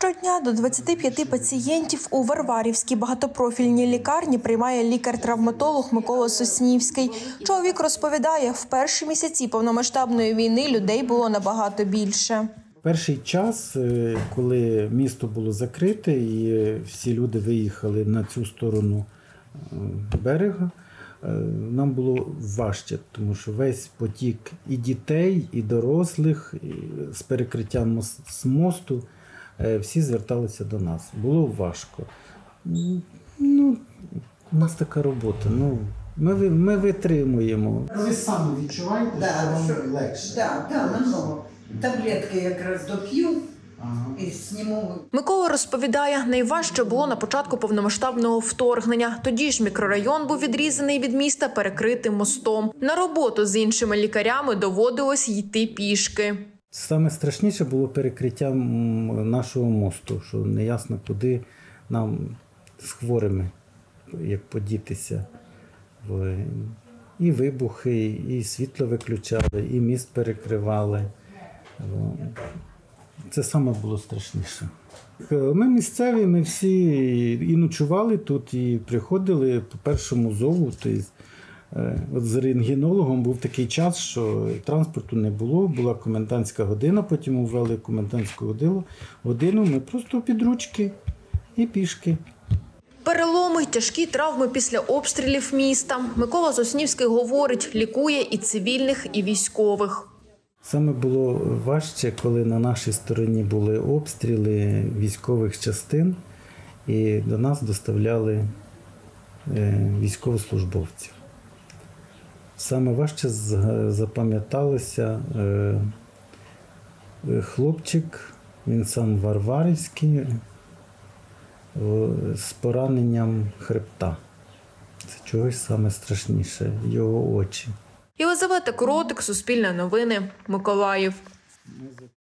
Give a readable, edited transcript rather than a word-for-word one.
Щодня до 25 пацієнтів у Варварівській багатопрофільній лікарні приймає лікар-травматолог Микола Соснівський. Чоловік розповідає, в перші місяці повномасштабної війни людей було набагато більше. Перший час, коли місто було закрите і всі люди виїхали на цю сторону берега, нам було важче, тому що весь потік і дітей, і дорослих з перекриттям з мосту, всі зверталися до нас. Було важко. У нас така робота. Ми витримуємо. Ви самі відчуваєте, що вам легше? Так, намного. Таблетки якраз доп'ю і зніму. Микола розповідає, найважче було на початку повномасштабного вторгнення. Тоді ж мікрорайон був відрізаний від міста перекритим мостом. На роботу з іншими лікарями доводилось йти пішки. Саме страшніше було перекриття нашого мосту, що неясно, куди нам з хворими, як подітися. І вибухи, і світло виключали, і міст перекривали. Це саме було страшніше. Ми місцеві, ми всі і ночували тут, і приходили по першому зову. От з рентгенологом був такий час, що транспорту не було, була комендантська година, потім ввели комендантську годину, ми просто під ручки і пішки. Переломи, тяжкі травми після обстрілів міста. Микола Соснівський говорить, лікує і цивільних, і військових. Саме було важче, коли на нашій стороні були обстріли військових частин, і до нас доставляли військовослужбовців. Саме важче запам'яталося хлопчик, він сам Варварівський, з пораненням хребта. Це чогось саме страшніше, його очі. Єлизавета Коротик, Суспільне новини, Миколаїв.